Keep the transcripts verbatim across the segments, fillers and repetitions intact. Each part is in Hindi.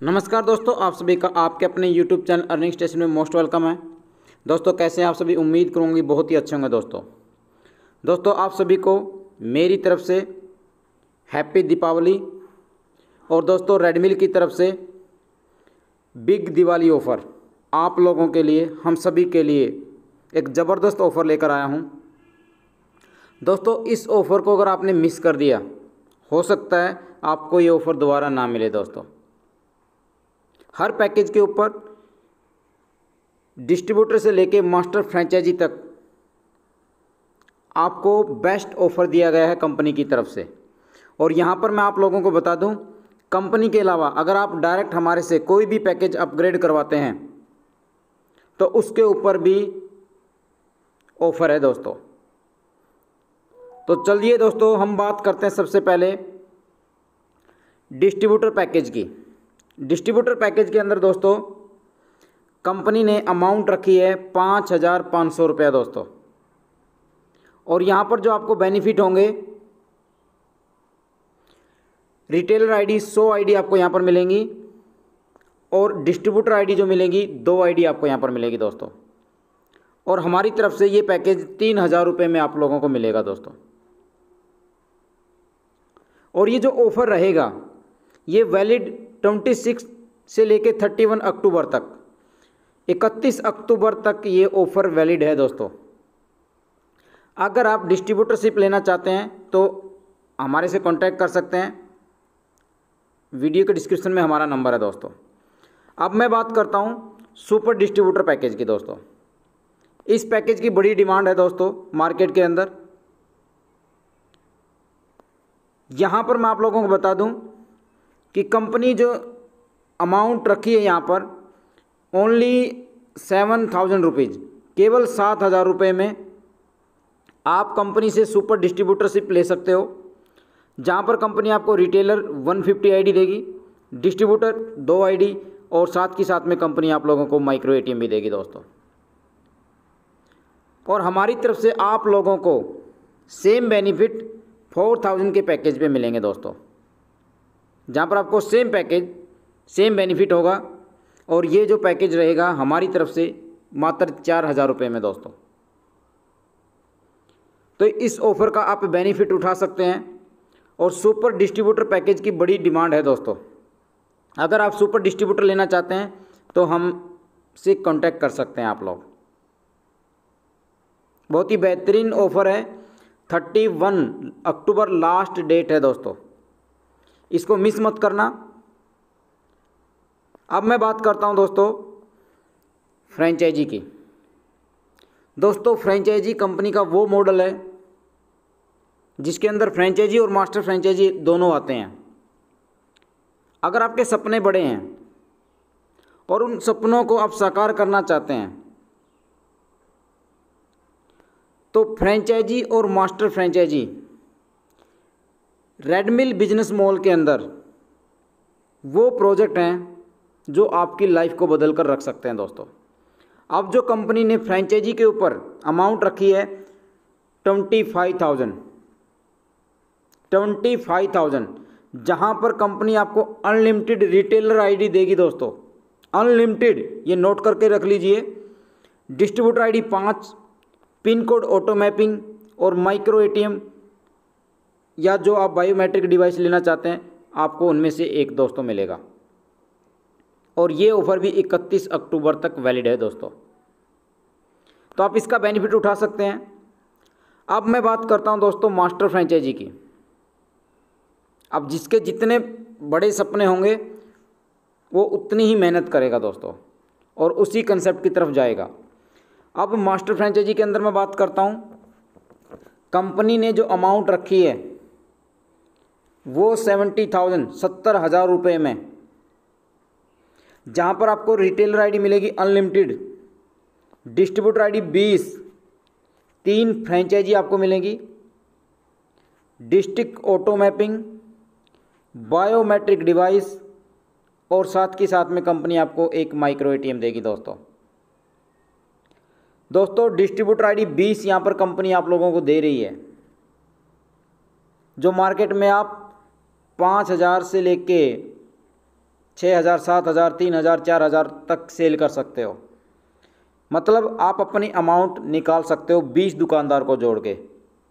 नमस्कार दोस्तों, आप सभी का आपके अपने यूट्यूब चैनल अर्निंग स्टेशन में मोस्ट वेलकम है। दोस्तों कैसे हैं आप सभी? उम्मीद करूँगी बहुत ही अच्छे होंगे। दोस्तों दोस्तों आप सभी को मेरी तरफ से हैप्पी दीपावली और दोस्तों रेडमिल की तरफ से बिग दिवाली ऑफ़र आप लोगों के लिए, हम सभी के लिए एक ज़बरदस्त ऑफ़र लेकर आया हूँ। दोस्तों इस ऑफ़र को अगर आपने मिस कर दिया, हो सकता है आपको ये ऑफ़र दोबारा ना मिले। दोस्तों हर पैकेज के ऊपर डिस्ट्रीब्यूटर से लेके मास्टर फ्रेंचाइजी तक आपको बेस्ट ऑफ़र दिया गया है कंपनी की तरफ से। और यहाँ पर मैं आप लोगों को बता दूँ, कंपनी के अलावा अगर आप डायरेक्ट हमारे से कोई भी पैकेज अपग्रेड करवाते हैं तो उसके ऊपर भी ऑफ़र है। दोस्तों तो चलिए दोस्तों हम बात करते हैं सबसे पहले डिस्ट्रीब्यूटर पैकेज की। डिस्ट्रीब्यूटर पैकेज के अंदर दोस्तों कंपनी ने अमाउंट रखी है पाँच हज़ार पाँच सौ रुपया दोस्तों। और यहाँ पर जो आपको बेनिफिट होंगे, रिटेलर आईडी सौ आईडी आपको यहाँ पर मिलेंगी और डिस्ट्रीब्यूटर आईडी जो मिलेगी दो आईडी आपको यहाँ पर मिलेगी दोस्तों। और हमारी तरफ से ये पैकेज तीन हज़ार रुपये में आप लोगों को मिलेगा दोस्तों। और ये जो ऑफ़र रहेगा ये वैलिड छब्बीस से लेके इकतीस अक्टूबर तक, इकतीस अक्टूबर तक ये ऑफ़र वैलिड है दोस्तों। अगर आप डिस्ट्रीब्यूटरशिप लेना चाहते हैं तो हमारे से कांटेक्ट कर सकते हैं, वीडियो के डिस्क्रिप्शन में हमारा नंबर है दोस्तों। अब मैं बात करता हूँ सुपर डिस्ट्रीब्यूटर पैकेज की। दोस्तों इस पैकेज की बड़ी डिमांड है दोस्तों मार्केट के अंदर। यहाँ पर मैं आप लोगों को बता दूँ कि कंपनी जो अमाउंट रखी है यहाँ पर ओनली सेवन थाउजेंड रुपीज़, केवल सात हज़ार रुपये में आप कंपनी से सुपर डिस्ट्रीब्यूटरशिप ले सकते हो। जहाँ पर कंपनी आपको रिटेलर एक सौ पचास आईडी देगी, डिस्ट्रीब्यूटर दो आईडी और साथ ही साथ में कंपनी आप लोगों को माइक्रो एटीएम भी देगी दोस्तों। और हमारी तरफ से आप लोगों को सेम बेनिफिट फोर थाउजेंड के पैकेज पे मिलेंगे दोस्तों, जहाँ पर आपको सेम पैकेज सेम बेनिफिट होगा। और ये जो पैकेज रहेगा हमारी तरफ से मात्र चार हज़ार रुपये में दोस्तों। तो इस ऑफ़र का आप बेनिफिट उठा सकते हैं। और सुपर डिस्ट्रीब्यूटर पैकेज की बड़ी डिमांड है दोस्तों। अगर आप सुपर डिस्ट्रीब्यूटर लेना चाहते हैं तो हम से कांटेक्ट कर सकते हैं आप लोग। बहुत ही बेहतरीन ऑफ़र है, इकतीस अक्टूबर लास्ट डेट है दोस्तों, इसको मिस मत करना। अब मैं बात करता हूं दोस्तों फ्रेंचाइजी की। दोस्तों फ्रेंचाइजी कंपनी का वो मॉडल है जिसके अंदर फ्रेंचाइजी और मास्टर फ्रेंचाइजी दोनों आते हैं। अगर आपके सपने बड़े हैं और उन सपनों को आप साकार करना चाहते हैं तो फ्रेंचाइजी और master franchisee Redmil business mall के अंदर वो प्रोजेक्ट हैं जो आपकी लाइफ को बदल कर रख सकते हैं दोस्तों। अब जो कंपनी ने फ्रेंचाइजी के ऊपर अमाउंट रखी है twenty five thousand twenty five thousand जहाँ पर कंपनी आपको अनलिमिटेड रिटेलर आईडी देगी दोस्तों, अनलिमिटेड, ये नोट करके रख लीजिए। डिस्ट्रीब्यूटर आईडी पाँच, पिन कोड ऑटो मैपिंग और माइक्रो एटीएम या जो आप बायोमेट्रिक डिवाइस लेना चाहते हैं आपको उनमें से एक दोस्तों मिलेगा। और ये ऑफ़र भी इकतीस अक्टूबर तक वैलिड है दोस्तों, तो आप इसका बेनिफिट उठा सकते हैं। अब मैं बात करता हूं दोस्तों मास्टर फ्रेंचाइजी की। अब जिसके जितने बड़े सपने होंगे वो उतनी ही मेहनत करेगा दोस्तों और उसी कंसेप्ट की तरफ जाएगा। अब मास्टर फ्रेंचाइजी के अंदर मैं बात करता हूं, कंपनी ने जो अमाउंट रखी है वो सेवेंटी थाउजेंड सत्तर हज़ार रुपये में, जहाँ पर आपको रिटेलर आईडी मिलेगी अनलिमिटेड, डिस्ट्रीब्यूटर आईडी बीस, तीन फ्रेंचाइजी आपको मिलेगी, district auto mapping, biometric device और साथ ही साथ में कंपनी आपको एक माइक्रो एटीएम देगी दोस्तों। दोस्तों डिस्ट्रीब्यूटर आईडी बीस यहाँ पर कंपनी आप लोगों को दे रही है, जो मार्केट में आप पाँच हज़ार से लेके छः हज़ार सात हज़ार तीन हज़ार चार हज़ार तक सेल कर सकते हो। मतलब आप अपनी अमाउंट निकाल सकते हो बीस दुकानदार को जोड़ के।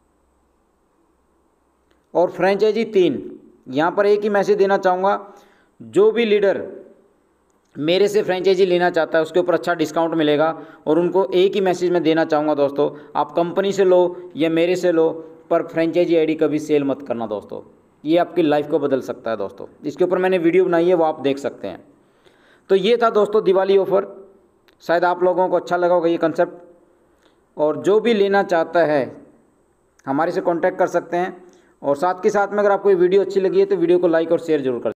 और फ्रेंचाइजी तीन, यहाँ पर एक ही मैसेज देना चाहूँगा, जो भी लीडर मेरे से फ्रेंचाइजी लेना चाहता है उसके ऊपर अच्छा डिस्काउंट मिलेगा। और उनको एक ही मैसेज मैं देना चाहूँगा दोस्तों, आप कंपनी से लो या मेरे से लो, पर फ्रेंचाइजी आईडी कभी सेल मत करना दोस्तों, ये आपकी लाइफ को बदल सकता है दोस्तों। इसके ऊपर मैंने वीडियो बनाई है, वो आप देख सकते हैं। तो ये था दोस्तों दिवाली ऑफ़र, शायद आप लोगों को अच्छा लगा होगा ये कंसेप्ट। और जो भी लेना चाहता है हमारे से कॉन्टैक्ट कर सकते हैं। और साथ के साथ में अगर आपको ये वीडियो अच्छी लगी है तो वीडियो को लाइक और शेयर जरूर कर